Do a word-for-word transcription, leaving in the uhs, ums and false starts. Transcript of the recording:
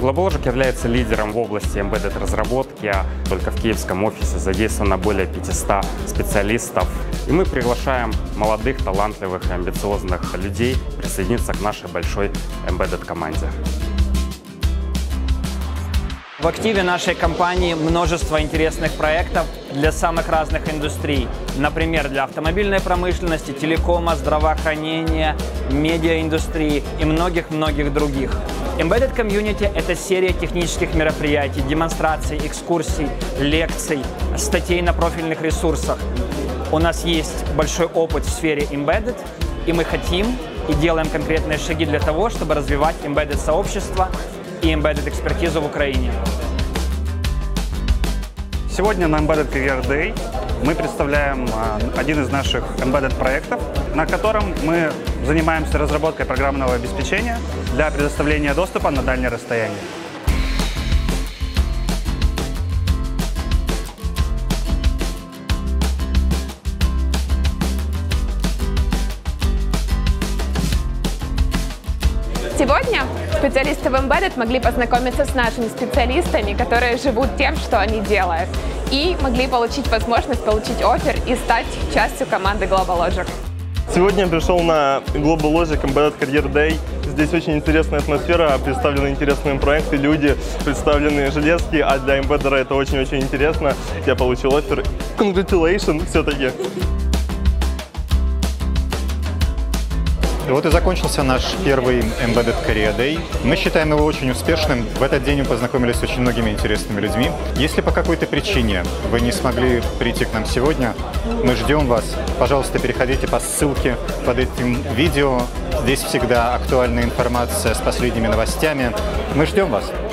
GlobalLogic является лидером в области embedded разработки. Только в киевском офисе задействовано более пятисот специалистов. И мы приглашаем молодых, талантливых и амбициозных людей присоединиться к нашей большой embedded команде. В активе нашей компании множество интересных проектов для самых разных индустрий. Например, для автомобильной промышленности, телекома, здравоохранения, медиаиндустрии и многих-многих других. Embedded Community – это серия технических мероприятий, демонстраций, экскурсий, лекций, статей на профильных ресурсах. У нас есть большой опыт в сфере Embedded, и мы хотим и делаем конкретные шаги для того, чтобы развивать Embedded сообщество и Embedded экспертизу в Украине. Сегодня на Embedded Career Day мы представляем один из наших Embedded проектов, на котором мы занимаемся разработкой программного обеспечения для предоставления доступа на дальние расстояния. Сегодня специалисты в Embedded могли познакомиться с нашими специалистами, которые живут тем, что они делают, и могли получить возможность получить оффер и стать частью команды GlobalLogic. Сегодня я пришел на GlobalLogic Embedded Career Day. Здесь очень интересная атмосфера, представлены интересные проекты, люди, представлены железки, а для эмбеддера это очень-очень интересно. Я получил оффер. Congratulations все-таки! Вот и закончился наш первый Embedded Career Day. Мы считаем его очень успешным. В этот день мы познакомились с очень многими интересными людьми. Если по какой-то причине вы не смогли прийти к нам сегодня, мы ждем вас. Пожалуйста, переходите по ссылке под этим видео. Здесь всегда актуальная информация с последними новостями. Мы ждем вас.